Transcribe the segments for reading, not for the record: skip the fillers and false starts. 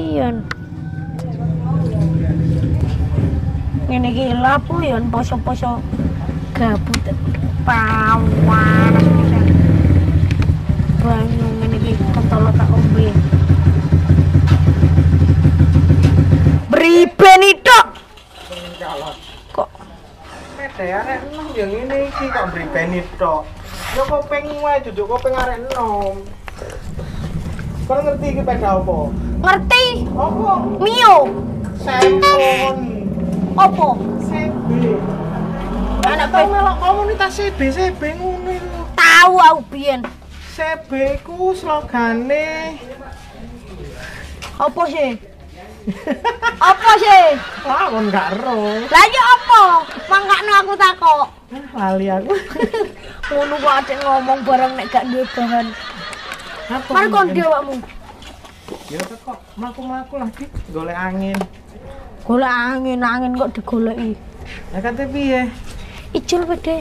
yen. Ngene iki lapo yen poso-poso gabut. Panas pisan. Banyu ngene iki ketolo tak ombe. Briben itu. Kok mede arek enom ya ngene iki kok briben itu. Yo kopeng wae duduk kopeng arek enom. Kau ngerti iki peda apa? ngerti? Apa? Mio. Sampun. Apa? CB. Anak tau melok komunitas CB ngono iku. Tahu aku biyen. CB ku slogane Apa sih? Apa sih? wah kon gak ero. Lah ya apa? Mangkane aku takok. Lali aku. Ngono kok adek ngomong bareng nek gak duwe bahan. Apa? Mari kon awakmu. Ya kok mlaku-mlaku lagi golek angin. Golek angin kok digoleki. Ya kate piye? Icul pede.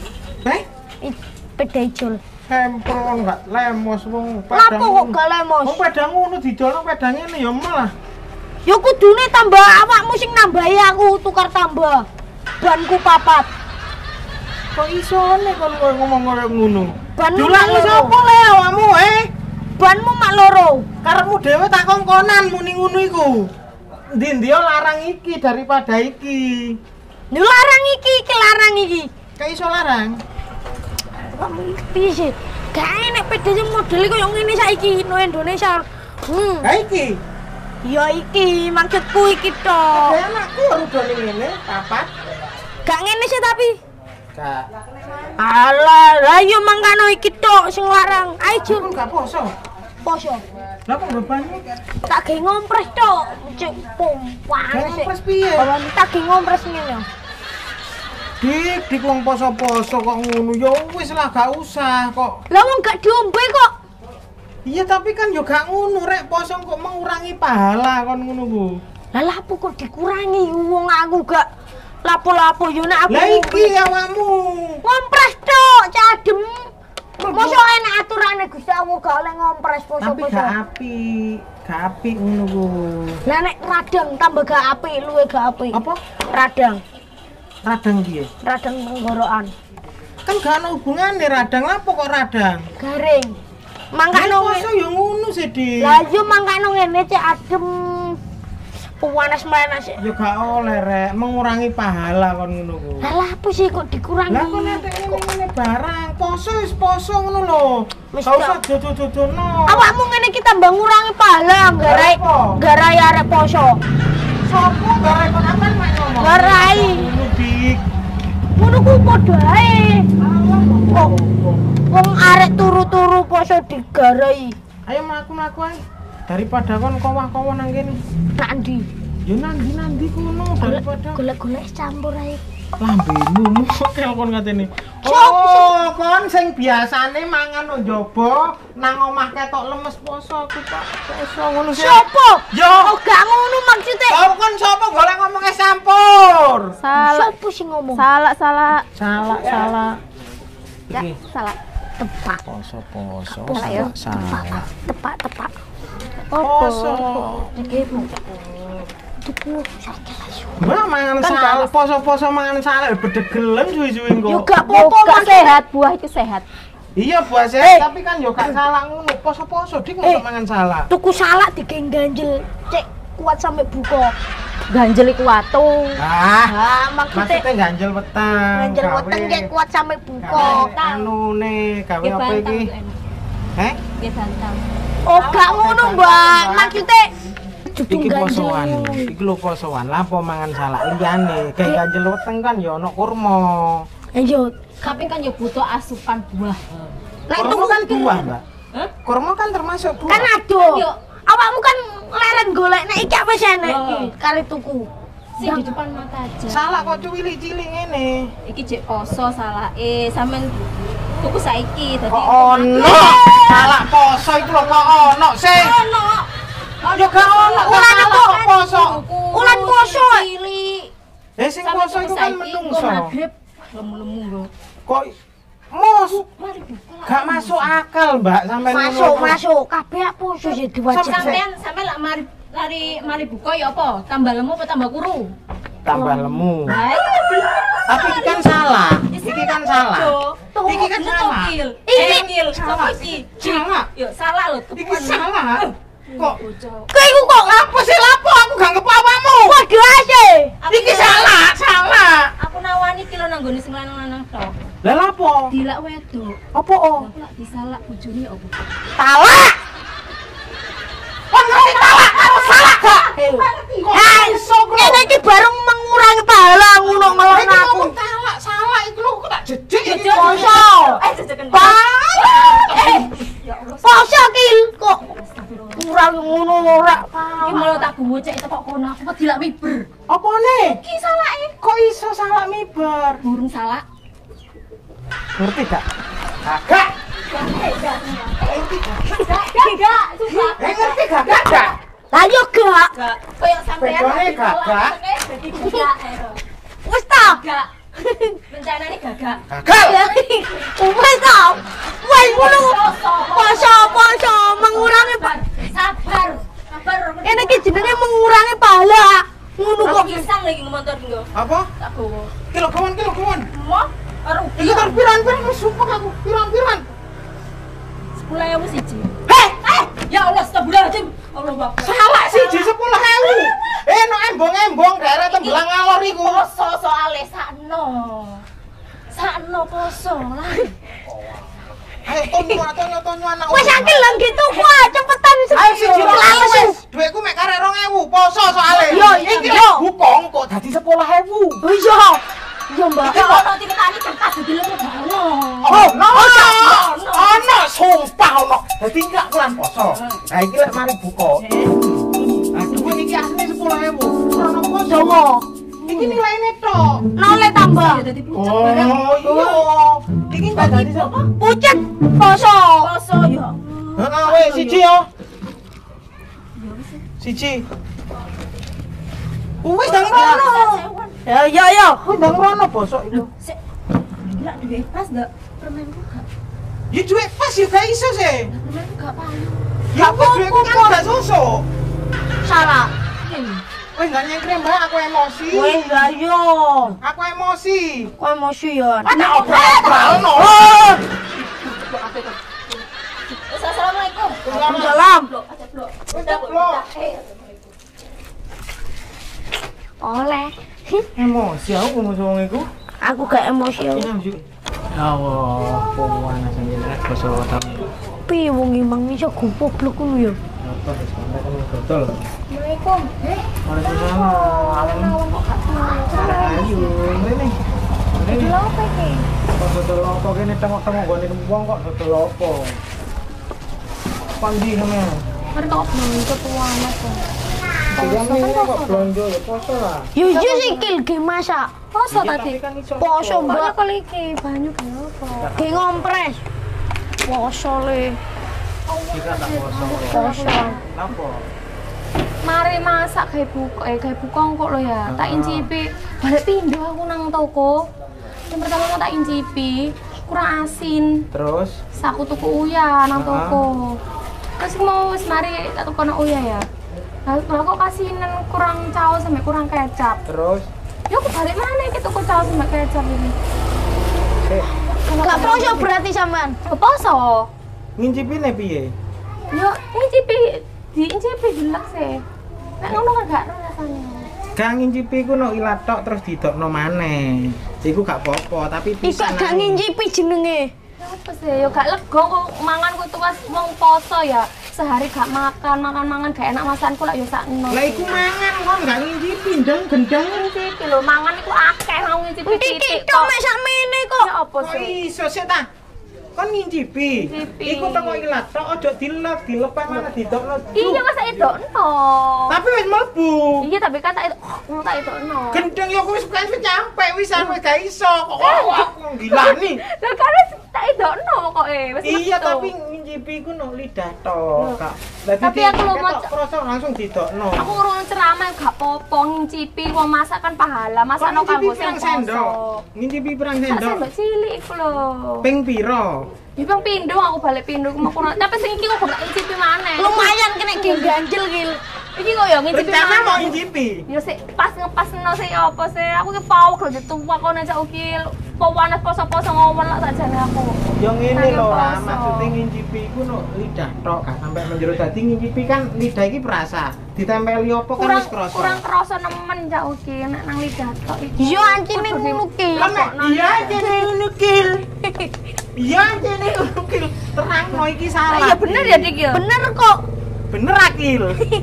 Pede icul. Sempron gak lemos wong Lapo kok gak lemos? Wong pedang ngono didolong pedang ngene ya malah. Ya kudune tambah awakmu sing nambahi aku tukar tambah. Banku papat. Kok isone kon ngomong koyo ngono? Banmu Dulang sapa le awakmu Banmu mak loro. Karepmu dhewe tak kongkonan muni ngono iku. Ndi larang iki daripada iki. Lho larang iki larang iki. Kayak iso larang. Kamu piye sih? Gak enek pede sing model koyo ngene saiki no Indonesia. Ha iki. Ya iki maksudku iki tok. Ya anakku rudone ngene, papat. Gak ngene sih tapi. Gak. Alah, lah yo mangkano iki tok sing larang. Ayo Jur, Aku gak poso. poso. Lah kok bebanmu? Tak ge ngompres tok. Cek pompan Gak sih. ngompres piye? Bawan tak ge ngompres ngene. Dik wong poso-poso kok ngono. Ya wis lah gak usah kok. Lah wong gak diombe kok. Iya tapi kan yo gak ngono rek poso kok mengurangi pahala kon ngono ku. Lah lapo kok dikurangi wong aku gak lapo-lapo yo nek aku. Lah iki awakmu. Ngompres tok, cadem. Mosok enak aturane Gusti Allah gak oleh ngompres poso-poso. Tapi gak apik ngono ku. Lah nek radang tambah gak apik, luwe gak apik. Apa? Radang. Radang piye? Radang tenggorokan. Kan gak ana hubungane radang, lapo kok radang? Garing. Mangkano poso yo ngono sih, Dik. lah yo mangkano ngene cek adem. Panas-panas. Yo gak oleh rek, mengurangi pahala kon ngono ku. Lah lapo sih kok dikurangi? Lah kok nek ngene barang, poso wis poso ngono lho. Wis Gak usah jojo-jojono. Awakmu ngene iki tambah ngurangi pahala, garai arek poso. Sopo garai kon apan mek ngomong? Garai. Ngono Dik. Ngono ku padha ae. Kok wong arek turu-turu poso digarai. Ayo mlaku-mlaku ae. Daripada kon kowah-kowah nang kene. Nak ndi? Yo nandi kono daripada Golek-golek campur ae. lambemu mokel kon katene. Sopo Oh, kon sing biasane mangan nang njaba nang omah ketok lemes poso aku Pak. Poso ngono sih. Sopo? Yo. Oh gak ngono maksudnya. Kau kon sapa golek ngomongnya campur? Salah. Sopo sing ngomong? Salah. Salah. Ya, Iki salah. Tepak. poso Salah ya. salah. Tepak. Poso. Iki tuku saiki langsung. Mbak mangan salah, poso-poso mangan salah bedegelen suwi-suwi engko. Yo gak apa-apa Gak sehat, buah itu sehat. Iya buah sehat, tapi kan yo gak salah ngono. Poso-poso dik mosok mangan salah. Tuku salak diganjel, cek kuat sampai buka. Ganjel iku watu. Ah, Maksudnya ganjel weteng. ganjel weteng cek kuat sampai buka. Anune gawe apa iki? Heh? Nggih bantang. Oh, gak ngono, Mbak. Maksudnya Iki posoan, iki lho posoan. Lapo mangan salak liyane? Kayak ganjel weteng kan ya ana kurma. Ayo, Tapi kan ya butuh asupan buah. nek Kurma tuku kan buah, Mbak. Hah? Kurma kan termasuk buah. kan ado. Yo. Awakmu kan leren golek nek iki wis enek Oh. iki kali tuku. Sing di depan mata aja. Salak kok cilik-cilik ngene. Iki jek poso salake, sampean tuku saiki dadi. Kok ono? Salak poso iku lho kok ono sih. Ono. Ya gak ono. Ulan kok poso. Ulan poso. Cilik. Sing poso iku kan menungso. Magrib lemu-lemu lho. Kok mos Mari buka. gak masuk akal, Mbak, sampean Masuk kabeh poso sih diwajib. Sampean lak mari mari buka ya apa? Tambah lemu apa tambah kuru? Tambah lemu. Lah iya bener. Tapi iki kan salah. Iki kan salah. Iki kan salah. Iki salah. Salah. Yo salah lho. Iki salah. Kok Kowe iku kok apa sih lapo aku gak ngepo awakmu? waduh ase. Iki salah, salah. Aku nawani iki lho nanggone sing lanang-lanang tok. Lah lapo? Dilak wedok. Apa oh? Aku lak disalak bojone apa? Salah. Kok ngerti salah? Kok salah gak? Kok iso kok? Ini iki bareng mengurangi pahala ngono ngelon Iki aku. ngomong salah, salah iki lho kok tak jejek iki. Poso. Jejekan. Ya Allah. Poso ki kok kurang ngono ora. Iki malah tak gocek kok kono aku kok dilak miber. Apane? Iki salake. Kok iso salah mibar? Burung salak. Ngerti gak? Gak. Enggak, susah. Ngerti gak? Gak. Lah yo gak. Enggak. Kayak sampean Bedone gagak. Dadi gagak. Wis ta. Gagak. Rencanane gagak. Gagal. Wis ta. Wis ngono. Poso mengurangi Sabar. Sabar. ini ki jenenge mengurangi pahala. Ngono Kok kok. pisang lagi motor nggo. Apa? Tak gowo. Kilo kawan. Mo karo Iki kan piran-piran wis sumpah aku. Piran-piran. 10.000 siji. Heh, Ya Allah, astagfirullahaladzim. Allah Akbar. salah siji 10.000. No embong-embong daerah Tembelang Alor iku. Poso soale sakno. Sakno poso lah. Ayo tonyo anak. Wis akeh lho gitu kuwi cepetan Ayo siji lalu lalu wis. Duitku mek karek 2.000 poso soalé. Yo, Iki yo. bukong kok dadi 10.000. Oh iya. Iya Mbak. Iki ono ditani kertas dadi lemu ono. Oh, ono sumpah ono. Dadi enggak kurang poso. Nah iki lek mari buka. Nah, duit iki asline 10.000. Ono poso. Dongo. Iki nilaine tok. Nolnya tambah. Ya dadi pucet barang. Oh, iya. Iki enggak dadi apa? Pucet poso. Poso ya. Heeh, wis siji yo. Siji. Wis ndang rono. Ya. Wis ndang rono bosok itu. Sik. Gila duwe pas ndak? Permenku gak. Ya duit pas ya gak iso sih. Permenku gak payu. Ya wis duitku kan gak sosok. Salah. Wis gak nyengkre Mbak, aku emosi. Wis lah yo. Aku emosi. Kok emosi ya? Ada obral no. Assalamualaikum. Waalaikumsalam. Blok, aja blok. Blok. Oleh. Emosi aku ngomong wong iku. Aku gak emosi yo. Ya Allah, panas jenenge basa tamu. Piye wong imang iso goblok ngono ya? Betul. Assalamualaikum. Waalaikumsalam. Ayo, ngene. Ngene. Lho apa iki? Kok dodol apa kene tengok-tengok gone wong kok dodol apa? Pandi ngene. Mertok belanja tuangan kok. Ini kok blonjo ya poso lah. Yo iya sikil ge masak. Poso tadi. Poso Mbak. Kok iki banyu gak apa? Ge ngompres. Poso le. Kita tak poso. Poso. Napa? Mari masak gawe buka kok lo ya. Tak incipi. Balik pindho aku nang toko. Yang pertama mau tak incipi, kurang asin. Terus Saku tuku uya nang toko. Terus mau wis mari tak tuku nang uya ya. Lah kok kasinan kurang caos sampai kurang kecap. terus Ya aku balik mana iki tuku caos sampai kecap ini. sik Gak poso berarti sampean. Keposo. ngincipine piye? Yo incipi diincipi jelek sih. Nek ngono kan gak rasanya. Gak ngincipi ku no ilat tok terus didokno maneh. Iku gak apa-apa, tapi Iku gak ngincipi jenenge. Ya apa sih? Yo gak lega kok mangan ku tuh pas wong poso ya. Sehari gak makan gak enak masakanku lah yo sakno. Lah iku mangan kok gak ngincipi gendeng. Iki lho mangan iku akeh mau ngicipi Titik tok mek sakmene kok. Ya apa Kok sih? iso sik ta? Kon ngincipi. Ngincipi. Iku teko ilat tok aja dilepas mana didokno. Iya wis tak edokno. Tapi wis mlebu. Iya tapi kan tak edokno. Gendeng ya wis kan nyampe wisan wis gak iso. Kok aku gilani. Lah kan tak edokno pokoke wis. Iya metu. tapi ngincipi ku no lidah tok, Kak. Tapi aku lo mau krasa langsung didokno. aku urung ceramah gak popo ngincipi wong masak kan pahala. Masakno kanggo sing sendok. Ngincipi pirang Sak sendok? sendok cilik iku lho. Ping piro? Ya bang pindho aku balik pindho aku kurang. Tapi sing iki kok gak ngincipi maneh. Lumayan kena ganjel gil. Iki kok ya ngincipi. Rencana maneh. mau ngincipi. Ya sik pas ngepasno sik ya apa sih? Aku ki pawek lho dituwa kono cak ukil. Pawanes poso-poso ngowen lak sakjane aku. Ya ngene Saking lho, Ra, poso. maksude ngincipi iku no lidah tok, gak sampe menjero dadi ngincipi kan lidah iki perasa. Ditempeli opo kan Kurang wis krasa. kurang krasa nemen cak ukil nek nang lidah tok iki. Iya ancine ngono ki. Lah nek iya jene ngono kil. Iya jene ngono kil. Terangno iki salah. Iya bener ya Dik ya. Bener kok. Bener akil.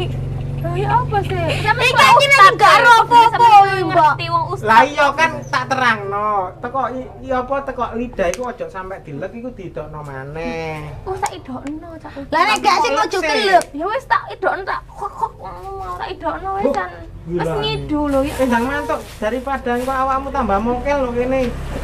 Oh ya apa sih? Sampe Iki ancine gak ro apa-apa, Mbak. ngerti wong ustaz. Lah iya kan tak terangno. Teko iya apa teko lidah iku aja sampe dilek iku didokno maneh. Oh tak idokno cak ukil. Lah nek gak sing ojo kelep. Ya wis tak idokno tak kok ora idokno wis kan. Wis Gila. ngidu lho ya. Ndang mantuk daripada engko awakmu tambah mokel lho kene.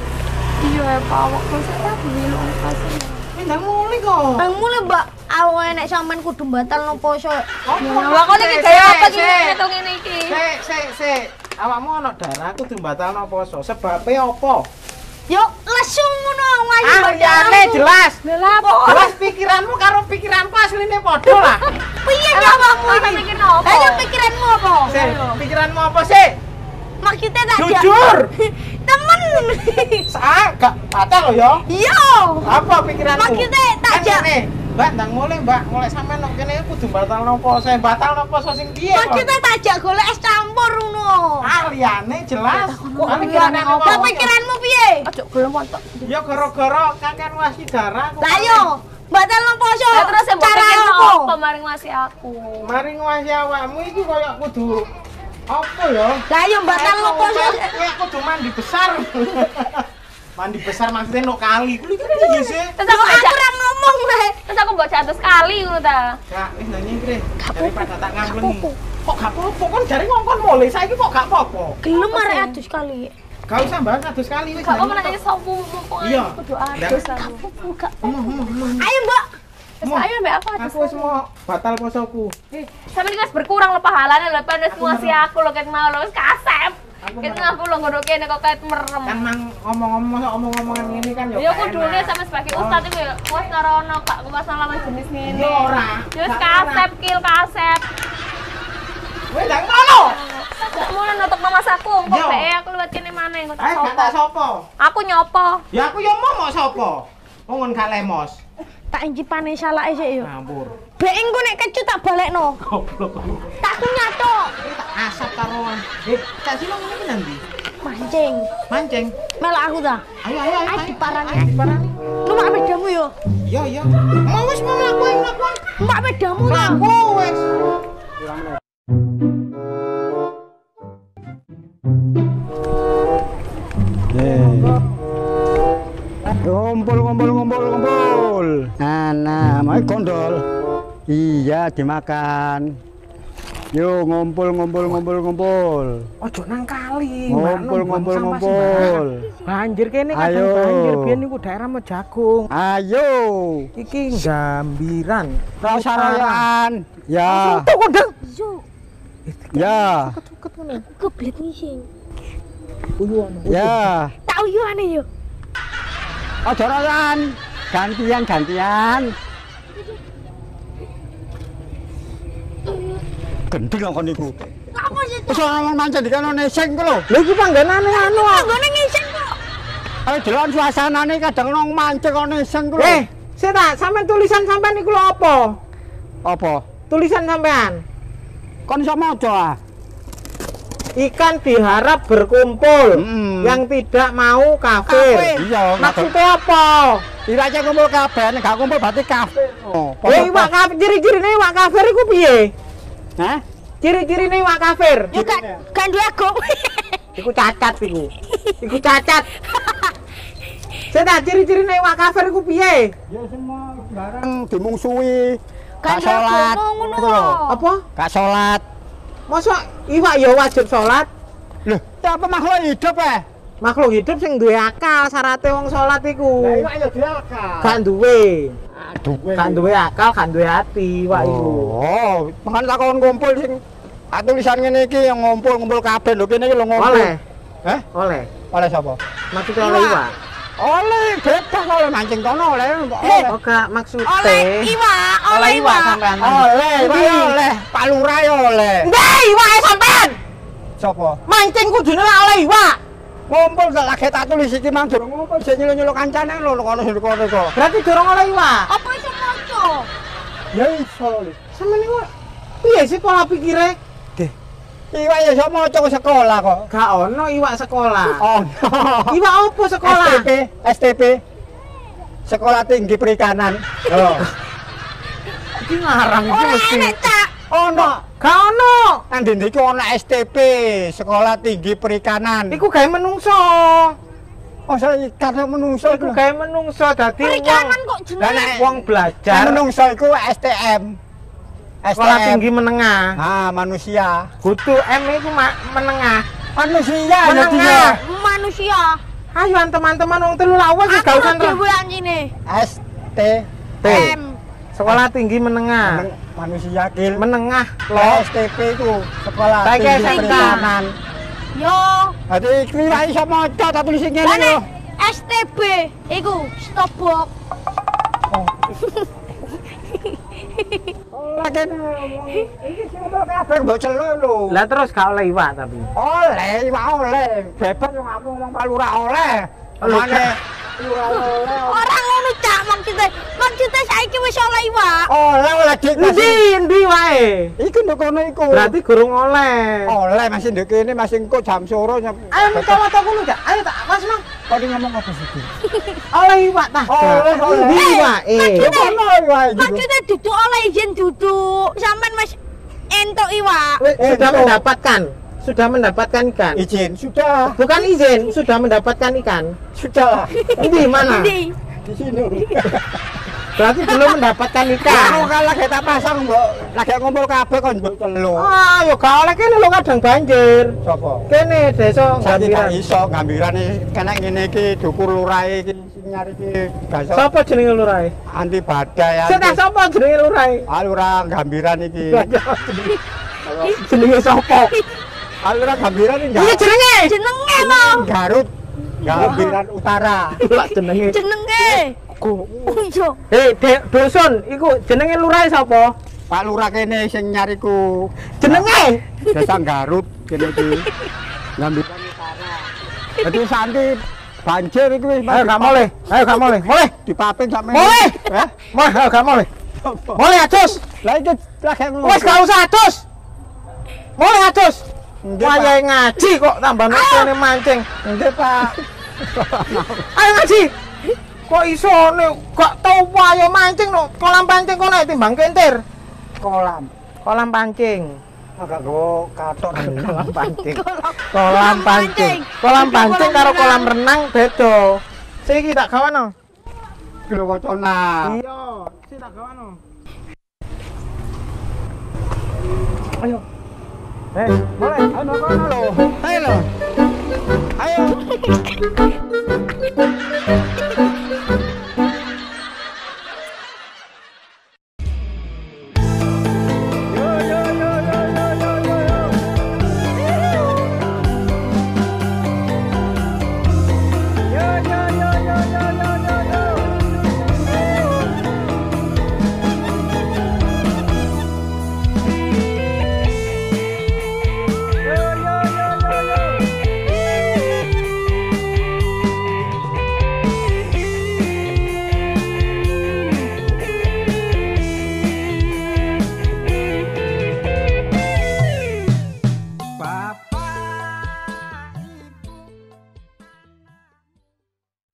Iya pawek kok sak tak dulu kasih. Ndang muli kok. Bang mulai Mbak, awake nek sampean kudu batalno poso. Lah kok iki gaya apa iki ngitung ngene iki? Sik. Awakmu ana darah kudu batalno poso. Sebabe apa? Yo lesung ngono ngayu Liyane jelas. Lah apa? Jelas pikiranmu karo pikiranku asline padha lah. Piye awakmu Ora iki? mikir apa? Lah yo pikiranmu apa? Sik, pikiranmu apa sih? Maksudnya tak Jujur. temen. Gak batal lho ya. Iya. Apa pikiranmu? Maksudnya tak Kan jak. ngene, Mbak, ndang mulai sampean nang kene kudu batalno poso. Batalno poso sing piye kok? Maksudnya tak jak golek es campur ngono. Liyane jelas. Kok Ah, pikirane apa? Lah pikiranmu piye? Ojo gelem montok. Ya gara-gara kakek wasi darah. Lah yo batalno poso. Lah terus yang cara cara apa? apa maring masih aku? Mari ngwasi awakmu iki koyo kudu apa ya? Lah yo batalno poso. Kowe kudu mandi besar. Mandi besar maksudnya no kali. Kuwi piye sih? Terus aku Aku ajak ora ngomong le. terus aku mbok catus sekali ngono ta. Kak, wis nanya iki, daripada tak ngampleni. Kok gak apa-apa kan jare ngongkon mulai saiki kok gak apa-apa. Gelem arek adus kali. Gak usah bahas adus kali wis. Gak apa nanya sopo mumpung Iya. kudu adus aku. Buka. Emang. Ayo, Mbak. Wis ayo mbak aku adus. Aku wis mau batal posoku. Sampe iki wis berkurang lho pahalane lho pen wis ngasih aku lho ket mau lho wis kasep. Ket ngaku lho ngono kene kok ket merem. Kan mang omong-omongan ngene kan Ya kudune sama sebagai ustaz iku ya wis ngarono gak masalah jenis ngene. Ya ora. Ya wis kasep kil kasep. Wis ndang ngono. Gak mau nutup mas aku, kok Yo. bae aku liwat kene maneh kok tak Gak tak sopo. sapa? Aku nyopo. Ya aku yo mau sapa? Wong ngon gak lemos. Tak incipane salake sik yo. Ngampur. Bek engko nek kecut tak balekno. Goblok. Tak kunyatok. Tak asap karoan. Cak Silong ini nanti Mancing. mancing. Melok aku ta. Ayo. Ayo diparani. Ayo diparani. Numpak pedamu yo. Iya. Mau wis mau mlakuin. Numpak pedamu ta. Mlaku wis. Ngumpul. Nah, mau kondol. Iya, dimakan. Yo ngumpul. Ojo nang kali. Ngumpul. Banjir kene kadang Ayo. banjir biyen niku daerah mau jagung. Ayo. Iki gambiran. Rasa royokan. Ya. Tuh kondang. Yo, Ya. Cuket ngono. keblet ngising. Uyuan. Ya. Tak uyuane yo. Ojo royokan. Gantian. Gendeng kok niku. Apa sih? Wis ora mancing dikene neseng ku lho. Lha iki panggonane anu. Anggone ngising kok. Ayo delok suasanane kadang nang mancing kok neseng ku lho. Saya tak sampean tulisan sampean iku lho apa? Apa? Tulisan sampean. Kon iso maca ah. Ikan diharap berkumpul, yang tidak mau kafir. Iya, Maksudnya apa? Irace kumpul kabeh, nek gak kumpul berarti kafir. Oh, Iwak kafir, ciri-cirine iwak kafir iku piye? Hah? Ciri-cirine iwak kafir. Yo kan duwe aku. Iku cacat iku. Iku cacat. Saya tak ciri-cirine iwak kafir iku piye? Ya semua barang dimungsuhi. Kan Gak salat. ngono. Ngono lho. Apa? Gak salat. Masa iwak ya wajib sholat? Lho, itu apa makhluk hidup Makhluk hidup sing duwe akal, syaratnya wong sholat iku. ya dia akal. Gak duwe. Gak duwe akal, gak duwe ati, Wak iku. Oh, mangan takon ngumpul sing tulisan ngene iki yang ngumpul kabeh lho kene iki lho ngumpul. Oleh. Heh? Oleh. Oleh sapa? Maksudnya oleh iwak. Oleh bebas oleh mancing kono oleh. Oh, gak maksudnya. Oleh iwak, oleh iwak. sampean. Oleh, oleh, Pak Lurah ya oleh. Ndek iwak sampean. Sapa? Mancing kudune lah oleh iwak. Ngumpul gak lagi tak tulis iki mang durung ngumpul sing nyeluk kancane lho kono sing kono kok. Berarti dorong oleh iwak. Apa iso maca? Ya iso lho. Sampeyan iku piye sih pola pikire? Iwak ya iso maca ke sekolah kok. Gak ono iwak sekolah. Oh. Iwak opo sekolah? STP. Sekolah Tinggi Perikanan. Oh. Iki ngarang iki Ora mesti. enek cak. Ono. Gak ono. Nang ndi iki ono STP, Sekolah Tinggi Perikanan. Iku gawe menungso. Oh, saya karena menungso Iku gawe menungso dadi Perikanan kok Lah, jenenge. nek wong belajar menungso iku STM. sekolah tinggi menengah. Ah, manusia. Kudu M iku menengah. Manusia Menengah. jadinya. Manusia. Ayo teman-teman wong telu lawas wis gak usah dhewe anjine. ST T. Sekolah tinggi menengah. manusia kil. Menengah Lo lo. STP ku Sekolah Saiki Tinggi SMK. Perikanan. Yo. Dadi iki ra iso maca tak tulis ngene Lah lho. nek STB iku stop box. Lah kene iki sing kabeh mbok celuk lho. Lah terus gak oleh iwak tapi. Oleh, iwak oleh. Bebas wong aku ngomong Pak Lurah oleh. Mane Lurah oleh. Ora ngono cak maksudnya. Maksudnya saiki wis oleh iwak. Oleh dik. Endi wae. Iki nduk kono iku. Berarti gurung oleh. Oleh masih nduk kene masih engko jam sore. Ayo minta kulo Cak. Ayo tak Mas Mang. Kok ngomong apa sih? Oleh iwak ta. Oleh, oleh. Endi iwak? Kono iwak iki. Maksudnya duduk oleh izin duduk. Sampean wis entuk iwak. Sudah mendapatkan. Sudah mendapatkan ikan. Izin sudah. Bukan izin, sudah mendapatkan ikan. Sudah. Ini mana? Ndi? Di sini. Berarti belum mendapatkan Kalau ikan. kan lagi tak pasang mbok, lagi ngumpul kabeh kon mbok celuk. Ah, yo gak oleh kene lho kadang banjir. Sopo? Kene desa Saiki Gambiran. gak iso gambirane kena ngene iki dukur lurahe iki sing nyari iki gak iso. Sapa jenenge lurahe? Anti badai Sing tak sapa jenenge lurahe? Alura gambiran iki. Jenenge sapa? Alura gambiran iki Iya jenenge. Jenenge lho. Garut. Gambiran Utara. Lah jenenge. Jenenge. Iya. Dusun iku jenenge lurahe sapa? Pak Lurah kene sing nyariku. Jenenge? Desa Garut kene iki. Gambiran Utara. Dadi santi banjir iki wis. Ayo gak boleh. Ayo gak boleh. Boleh. Dipaping sampe. Boleh. Hah? Mah ayo gak boleh. Boleh atus. Lah iki lagi ngono. Wes gak usah atus. Boleh atus. Nggih, Pak. Wayahe ngaji kok tambah kene mancing. Nggih, Pak. Ayo ngaji. Kok iso nek gak tau wayahe mancing no kolam pancing kono timbang kentir. Kolam. Kolam pancing. Agak go katok Kolam pancing. Kolam pancing. Kolam pancing karo kolam renang beda. Siki tak gawano. kilo wacana. Iya, sik tak gawano. Ayo. Boleh. Ayo kono lho. Ayo lho. Ayo.